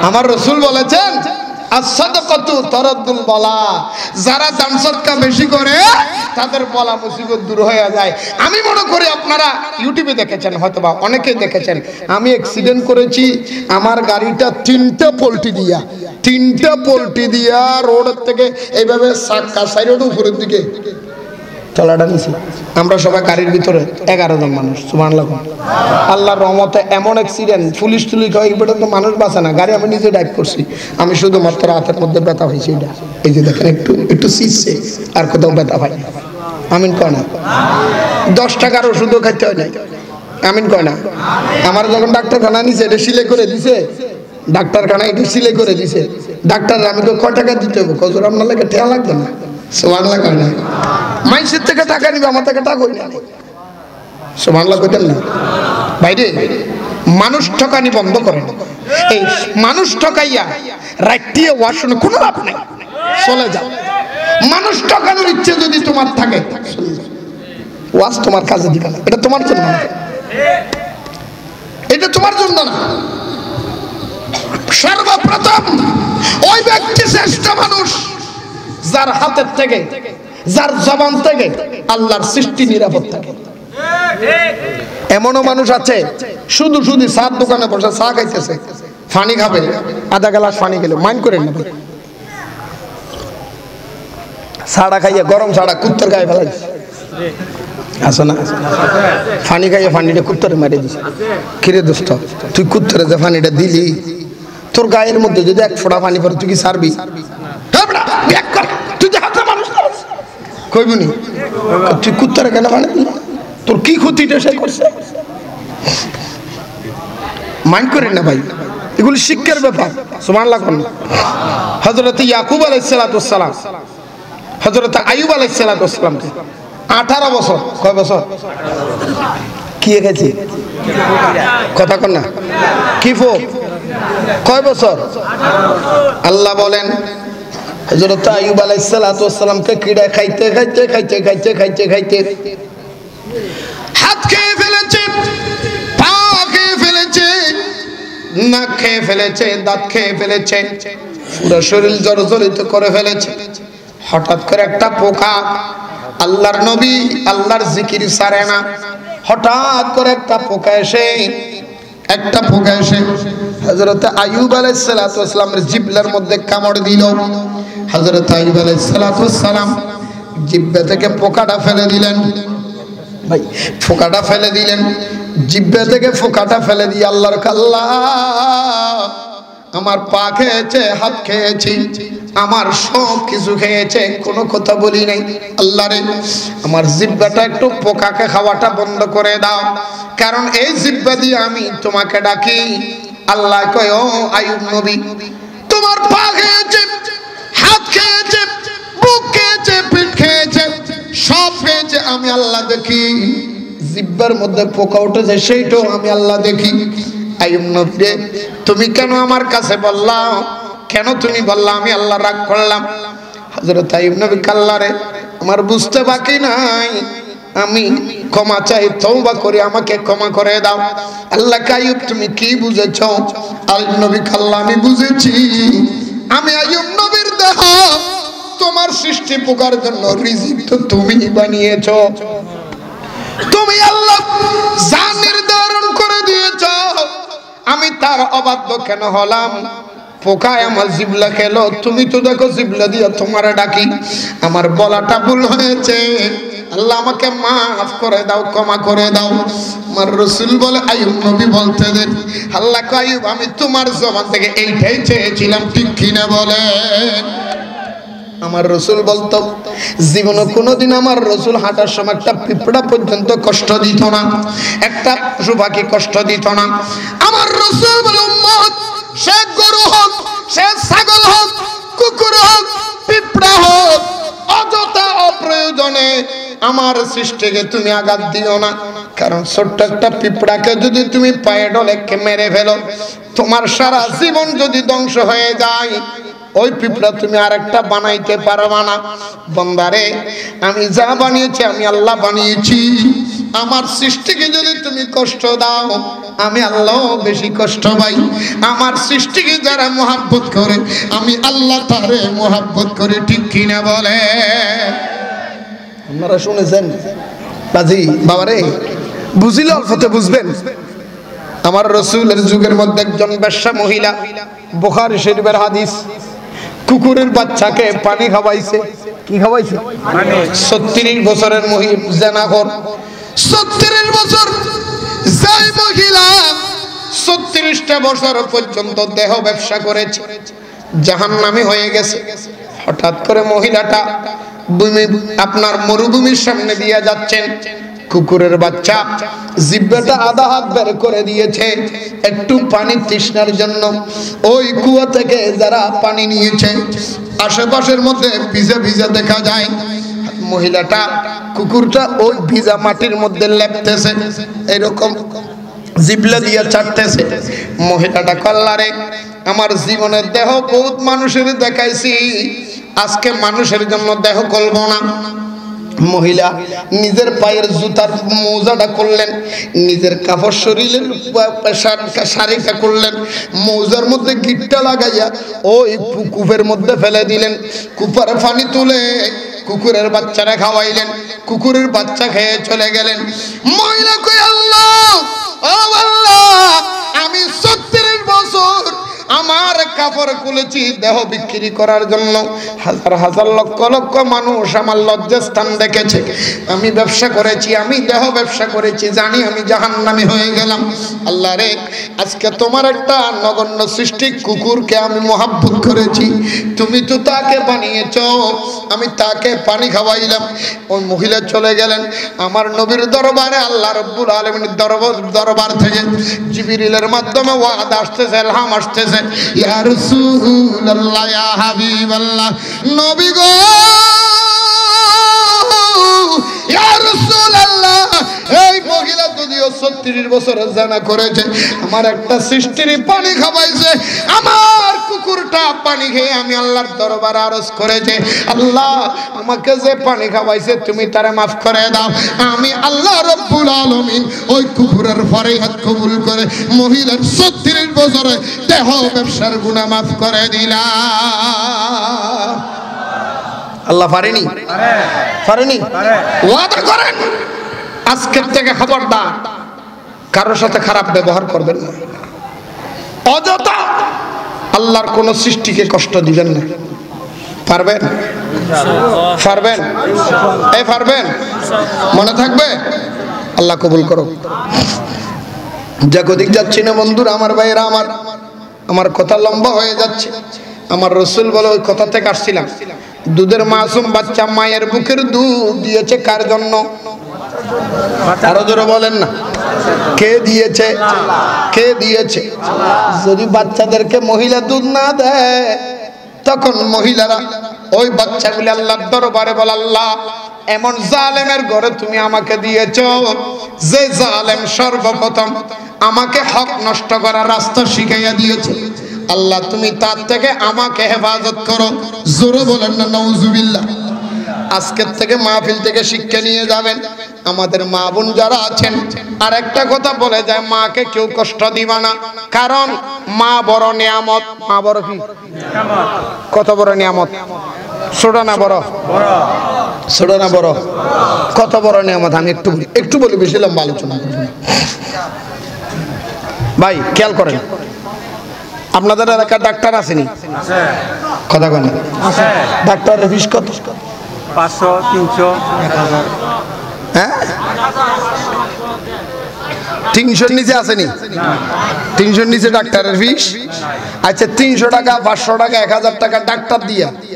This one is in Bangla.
আমার রাসূল বলেছেন as-sadaqatu taraddul bala, যারা দান সদকা বেশি করে তাদের বলা মুসিবত দূর হয়ে যায়। আমি মনে করি আপনারা ইউটিউবে দেখেছেন, হয়তোবা অনেকেই দেখেছেন, আমি অ্যাক্সিডেন্ট করেছি, আমার গাড়িটা তিনটা পোল্টি দিয়া রোডের থেকে এইভাবে চাকা সাইডের উপরের দিকে তলাটা নিছি। আমরা সবাই গাড়ির ভিতরে 11 জন মানুষ, সুবহানাল্লাহ। আল্লাহর রহমতে এমন অ্যাক্সিডেন্ট, পুলিশ এই পর্যন্ত মানুষ বাঁচে না, গাড়ি আমি নিজে ড্রাইভ করছি। আমি শুধুমাত্র হাতের মধ্যে ব্যথা হয়েছে, এটা এই যে দেখেন একটু সিসছে, আর কোথাও ব্যথা হয় না। আমিন কয় না? 10 টাকার ওষুধও খাইতে হয় না। আমিন কয় না? আমার যখন ডাক্তারখানা নিছে, এটা সিলাই করে দিছে, ডাক্তারখানা একটু সিলাই করে দিছে। ডাক্তার আমি তো কয় টাকা দিতে হবে, কজোর আপনার লাগে ঠেয়া লাগবে না, সুবহানাল্লাহ কয় না? মানুষের থেকে টাকা নিবে, আমার থেকে টাকা হই না, সুবহানাল্লাহ কইতেন না ভাইরে? মানুষ ঠকানি বন্ধ করেন। এই মানুষ ঠকাইয়া রাইটিয়ে ওয়াজ শুনে কোনো লাভ নাই, চলে যাও। মানুষ ঠকানোর ইচ্ছে যদি তোমার থাকে, ওয়াজ তোমার কাজে দিবে না, এটা তোমার জন্য না, এটা তোমার জন্য না। সর্বপ্রথম ওই ব্যক্তি শ্রেষ্ঠ মানুষ যার হাতের থেকে, যার জবান থেকে আল্লাহর সৃষ্টি নিরাপদ থাকে। এমনও মানুষ আছে শুধু চার দোকানে বসে চা খাইতেছে, পানি খাবে, আধা গ্লাস পানি খেলে মাইন্ড করেন না, ছাড়া খাইয়া গরম ছাড়া কুত্তর গায়ে ফেলাইছে, আছে না? পানি খাইয়া পানিটা কুত্তরে মারে দিছে। কিরে দোস্ত, তুই কুত্তরে যে পানিটা দিলি, তোর গায়ের মধ্যে যদি এক ফোঁটা পানি পড়ে তুই কি ছাড়বি? কইবনি তুই কুত্তারে কেন মানে তোর কি ক্ষতিটা সে করছে? মাইন্ড করেন না ভাই, এগুলো শিক্ষার ব্যাপার। সুবহানাল্লাহ। হযরত ইয়াকুব আলাইহিস সালাতু ওয়াস সালাম, হযরত আইয়ুব আলাইহিস সালাতু ওয়াস সালাম 18 বছর, কয় বছর কি গেছে কথা কন না, কি ফোক কয় বছর? আল্লাহ বলেন হযরত আইয়ুব আলাইহিস সালাতু ওয়াস সালামকে কিডা খাইতে হাত খেয়ে ফেলেছে, পা খেয়ে ফেলেছে, নাক খেয়ে ফেলেছে, দাঁত খেয়ে ফেলেছে, পুরো শরীর জর্জরিত করে ফেলেছে। হঠাৎ করে একটা পোকা, আল্লাহর নবী আল্লাহর জিকির ছাড়ে না, হঠাৎ করে একটা পোকা এসে হযরত আইয়ুব আলাইহিস সালাতু ওয়াস সালামের জিহ্বার মধ্যে কামড় দিল। হযরত আইয়ুব আলাইহিস সালাতু ওয়াস সালাম জিহ্বা থেকে পোকাটা ফেলে দিলেন। ভাই পোকাটা ফেলে দিলেন, জিহ্বা থেকে পোকাটা ফেলে দিয়ে আল্লাহর আল্লাহ, আমার পা খেয়েছে, হাত খেয়েছি, আমার সব কিছু খেয়েছে, কোনো কথা বলি নাই। আল্লাহ রে, আমার জিহ্বাটা একটু পোকাকে খাওয়াটা বন্ধ করে দাও, কারণ এই জিহ্বা দিয়ে আমি তোমাকে ডাকি। আল্লাহ কয়, ও আইয়ুব নবী, তোমার পা খেয়েছে, হাত খেয়েছে, বুক খেয়েছে, পিঠ খেয়েছে, সব খেয়েছে, আমি আল্লাহ দেখি। জিহ্বার মধ্যে পোকা উঠেছে, সেইটাও আমি আল্লাহ দেখি। আইয়ুব নবী রে, তুমি কেন আমার কাছে বললা? কেন তুমি বললা? আমি আল্লাহ রাগ করলাম? হযরত আইয়ুব নবী আল্লাহ রে, আমার বুঝতে বাকি নাই, আমি ক্ষমা চাই, তওবা করি, আমাকে ক্ষমা করে দাও। আল্লাহ আইয়ুব তুমি কি বুঝেছো? আইয়ুব নবী আল্লাহ আমি বুঝেছি, আমি আইয়ুব নবীর দেহ তোমার সৃষ্টি পোকার জন্য রিজিক তো তুমি বানিয়েছো, তুমি আল্লাহ যা নির্ধারণ করে দিয়েছো, আমি তার অবাধ্য কেন হলাম? পোকায় আমার জিবলা খেলো, তুমি তো দেখো জিবলা দিয়ে তোমার ডাকি, আমার বলাটা ভুল হয়েছে, আল্লাহ আমাকে মাফ করে দাও, ক্ষমা করে দাও। আমার রাসূল বলে, আইয়ুব নবী বলতে দেন, আল্লাহ কয়, আইয়ুব আমি তোমার জবান থেকে এইটাই চেয়েছিলাম, ঠিক কিনা বলেন? আমার রাসূল বলতো, জীবনে কোনোদিন আমার রাসূল হাঁটার সময় একটা পিঁপড়া পর্যন্ত কষ্ট দিত না, একটা পশু পাখি কষ্ট দিত না। আমার রাসূল বলে, উম্মত, সে গরু হোক, সে ছাগল হোক, কুকুর হোক, পিঁপড়া হোক, অযথা অপ্রয়োজনে আমার সৃষ্টিকে তুমি আঘাত দিও না, কারণ ছোট্ট একটা পিঁপড়াকে যদি তুমি পায়ে ডলে মেরে ফেলো, তোমার সারা জীবন যদি ধ্বংস হয়ে যায়, ওই পিঁপড়া তুমি আরেকটা বানাইতে পারবা না। বান্দারে, আমি যা বানিয়েছি আমি আল্লাহ বানিয়েছি, আমার সৃষ্টিকে যদি তুমি কষ্ট দাও আমি আল্লাহ বেশি কষ্ট পাই। আমার সৃষ্টিকে যারা মোহাব্বত করে আমি আল্লাহ তারে মোহাব্বত করে, ঠিক কিনা বলে? আপনারা শুনেছেন বাজি বাবারে, বুঝিলে অল্পতে বুঝবেন। আমার রাসূলের যুগের মধ্যে একজন বেশ্যা মহিলা, বুখারী শরীফের হাদিস, কুকুরের বাচ্চাকে পানি খাওয়াইছে। কি খাওয়াইছে? 36 বছরের মহিলা জানাখোর। 36 বছর যাই মহিলা 36টা বছর পর্যন্ত দেহ ব্যবসা করেছে, জাহান্নামী হয়ে গেছে। হঠাৎ করে মহিলাটা আপনার মরুভূমির সামনে দিয়ে যাচ্ছেন, কুকুরের বাচ্চা জিহ্বাটা আধা হাত বের করে দিয়েছে একটু পানি তৃষ্ণার জন্য। ওই কুয়া থেকে যারা পানি নিয়েছে আশেপাশের মধ্যে ভিজা ভিজা দেখা যায়। মহিলাটা কুকুরটা ওই ভিজা মাটির মধ্যে লেপতেছে, এরকম জিবলা দিয়ে চাটতেছে। মহিলাটা কল্লারে, আমার জীবনের দেহ বহুত মানুষের দেখাইছি, আজকে মানুষের জন্য দেহ করব না। মহিলা নিজের পায়ের জুতার মোজাটা করলেন, নিজের কাপড় শরীরের শাড়িটা করলেন, মোজার মধ্যে গিটটা লাগাইয়া ওই কূপের মধ্যে ফেলে দিলেন। কূপের পানি তুলে কুকুরের বাচ্চারা খাওয়াইলেন, কুকুরের বাচ্চা খেয়ে চলে গেলেন। মহিলা কই, আল্লাহ ও আল্লাহ, আমি 36 বছর আমার কাপড় খুলেছি দেহ বিক্রি করার জন্য, হাজার হাজার লক্ষ লক্ষ মানুষ আমার লজ্জাস্থান দেখেছে। আমি ব্যবসা করেছি, আমি দেহ ব্যবসা করেছি, জানি আমি জাহান্নামী হয়ে গেলাম। আল্লাহ রে, আজকে তোমার একটা নগণ্য সৃষ্টি কুকুরকে আমি মোহাব্বত করেছি, তুমি তো তাকে বানিয়েছো, আমি তাকে পানি খাওয়াইলাম। ওই মহিলা চলে গেলেন। আমার নবীর দরবারে আল্লাহ রাব্বুল আলামিনের দরবার থেকে জিবরিলের মাধ্যমে ওয়াদা আসতেছে, ইলহাম আসতেছে, ইয়া রাসূলুল্লাহ, ইয়া হাবিবাল্লাহ, নবী গো, ইয়া রাসূলুল্লাহ, এই মহিলা যদিও 36 বছর জানা করেছে, আমার একটা সৃষ্টির পানি খাওয়াইছে, আমার কুকুরটা পানি খেয়ে আমি আল্লাহর দরবারে আরজ করেছে, আল্লাহ আমাকে যে পানি খাওয়াইছে তুমি তারে মাফ করে দাও। আমি আল্লাহ রাব্বুল আলামিন ওই কুকুরের ফরিয়াদ কবুল করে মহিলার 36 বছরের দেহ ব্যবসার গুনাহ মাফ করে দিলাম। আল্লাহ পারেনি? পারেনি? ওয়াদা করেন আজকের থেকে খবরদার কারোর সাথে খারাপ ব্যবহার করবেন না, অযথা আল্লাহর কোন সৃষ্টিকে কষ্ট দিবেন না। পারবেন? পারবেন? এই পারবেন? মনে থাকবে? আল্লাহ কবুল করো। জাগতিক যাচ্ছি না বন্ধুরা, আমার ভাইয়েরা, আমার কথা লম্বা হয়ে যাচ্ছে। আমার রাসূল বলে ওই কথা থেকে আসছিলাম, দুধের মাসুম বাচ্চা মায়ের বুকের দুধ দিয়েছে কার জন্য? আরো জোরে বলেন না, কে দিয়েছে? কে দিয়েছে? যদি বাচ্চাদেরকে মহিলা দুধ না দেয় তখন মহিলারা ওই বাচ্চাগুলি আল্লাহর দরবারে বলে, আল্লাহ এমন জালেমের ঘরে তুমি আমাকে দিয়েছো যে জালেম সর্বপ্রথম আমাকে হক নষ্ট করার রাস্তা শিখাইয়া দিয়েছে, আল্লাহ তুমি তার থেকে আমাকে হেফাজত করো। জোরে বলেন না নাউজুবিল্লাহ। আজকের থেকে মাহফিল থেকে শিক্ষা নিয়ে যাবেন, আমাদের মা বোন যারা আছেন আর একটা কথা বলে যায়, মাকে কেউ কষ্ট দিবা না, কারণ মা বড় নিয়ামত। মা বড় কি? কত বড় নিয়ামত? ছোট না বড়? ছোট না বড়? কত বড় নিয়ামত? আমি একটু বলি, বেশি লম্বা আলোচনা করব না। ভাই খেয়াল করেন, আপনাদের এলাকার ডাক্তার আসেনি? কথা কেন? ডাক্তারের ফিস কত? 500, 300, 1000। হ্যাঁ, 300-র নিচে আসেনি? 300-র নিচে ডাক্তারের ফিস? আচ্ছা, 300 টাকা, 500 টাকা, 1000 টাকা ডাক্তার দিয়া